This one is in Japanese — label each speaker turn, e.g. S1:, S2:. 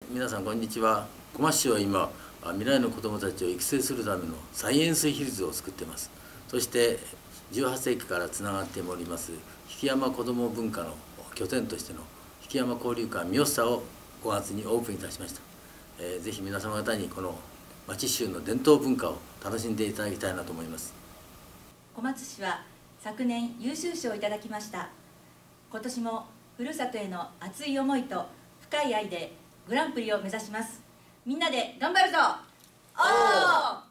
S1: 皆さんこんにちは。小松市は今未来の子どもたちを育成するためのサイエンスヒルズを作っています。そして18世紀からつながっております曳山子ども文化の拠点としての曳山交流館ミオッサを5月にオープンいたしました。ぜひ皆様方にこの町州の伝統文化を楽しんでいただきたいなと思います。
S2: 小松市は昨年優秀賞をいただきました。今年もふるさとへの熱い思いと深い愛でグランプリを目指します。みんなで頑張るぞ。おー！